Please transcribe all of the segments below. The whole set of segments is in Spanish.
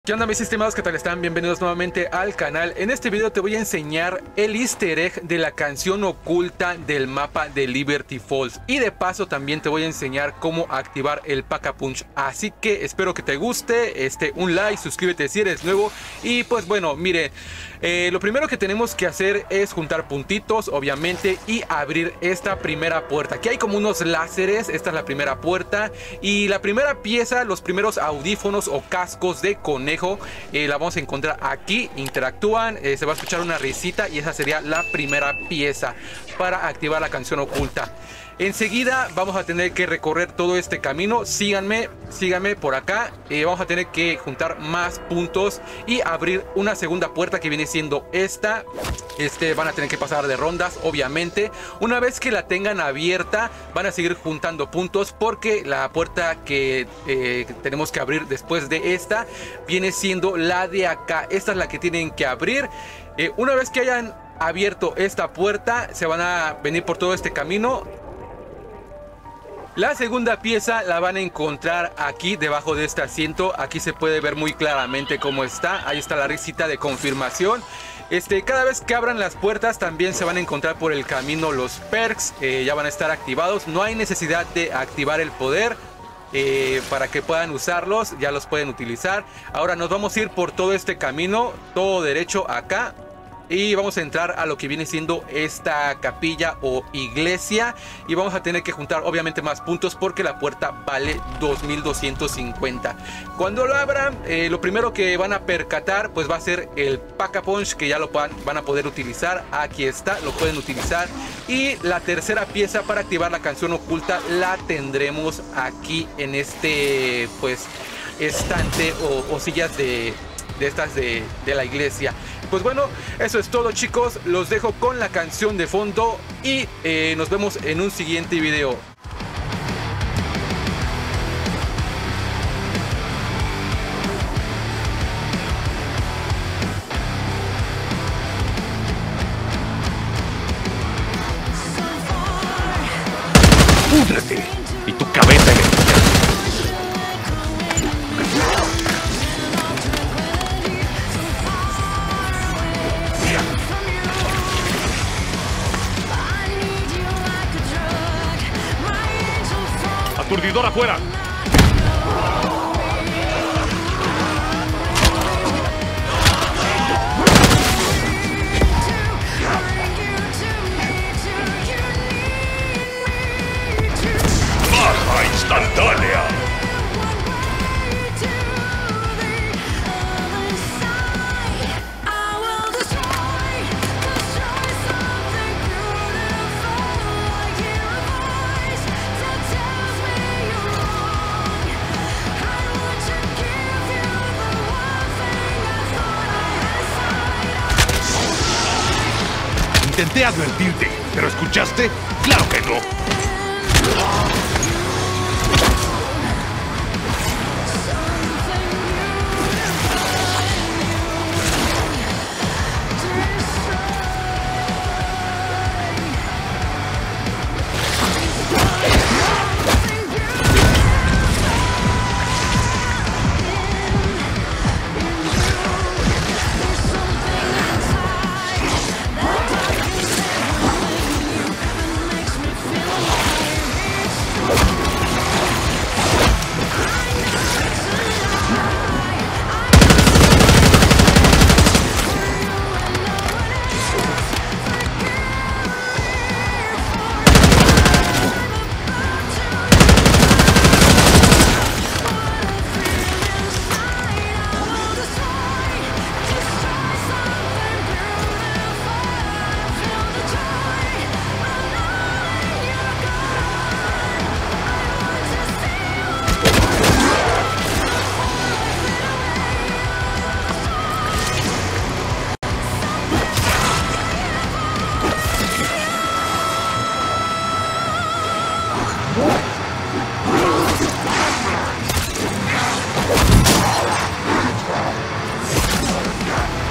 ¿Qué onda mis estimados? ¿Qué tal están? Bienvenidos nuevamente al canal. En este video te voy a enseñar el easter egg de la canción oculta del mapa de Liberty Falls. Y de paso también te voy a enseñar cómo activar el Pack-a-Punch. Así que espero que te guste, un like, suscríbete si eres nuevo. Y pues bueno, mire, lo primero que tenemos que hacer es juntar puntitos, obviamente, y abrir esta primera puerta. Aquí hay como unos láseres, esta es la primera puerta. Y la primera pieza, los primeros audífonos o cascos de conejo, la vamos a encontrar aquí, interactúan, se va a escuchar una risita y esa sería la primera pieza para activar la canción oculta. Enseguida vamos a tener que recorrer todo este camino, síganme por acá, vamos a tener que juntar más puntos y abrir una segunda puerta que viene siendo esta. Van a tener que pasar de rondas, obviamente. Una vez que la tengan abierta, van a seguir juntando puntos porque la puerta que tenemos que abrir después de esta viene siendo la de acá. Esta es la que tienen que abrir. Una vez que hayan abierto esta puerta, se van a venir por todo este camino. La segunda pieza la van a encontrar aquí debajo de este asiento. Aquí se puede ver muy claramente cómo está. Ahí está la risita de confirmación. Cada vez que abran las puertas también se van a encontrar por el camino los perks. Ya van a estar activados. No hay necesidad de activar el poder para que puedan usarlos. Ya los pueden utilizar. Ahora nos vamos a ir por todo este camino, todo derecho acá. Y vamos a entrar a lo que viene siendo esta capilla o iglesia. Y vamos a tener que juntar obviamente más puntos porque la puerta vale 2250. Cuando lo abran, lo primero que van a percatar pues va a ser el Pack-a-Punch, que ya lo van a poder utilizar. Aquí está, lo pueden utilizar. Y la tercera pieza para activar la canción oculta la tendremos aquí en este pues estante o sillas de estas de la iglesia. Pues bueno, eso es todo, chicos. Los dejo con la canción de fondo y nos vemos en un siguiente video. ¡Púdrete! Y tu cabeza en el... ¡Aturdidor afuera! ¡Baja instantánea! Intenté advertirte, ¿pero escuchaste? ¡Claro que no!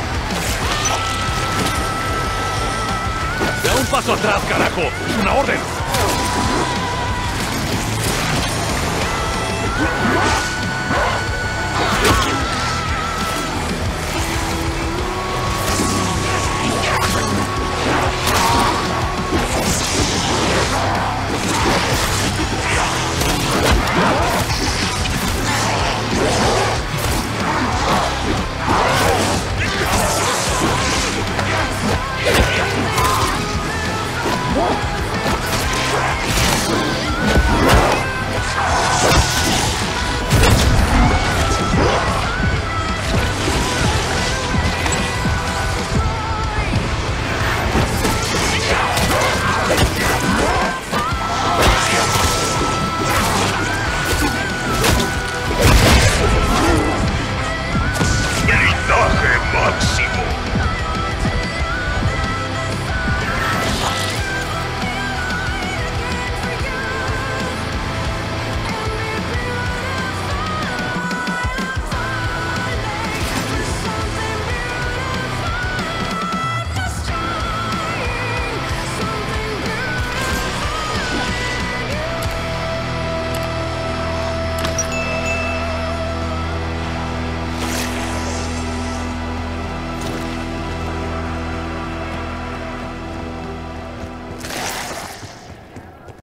¡Da un paso atrás, carajo! ¡Una orden!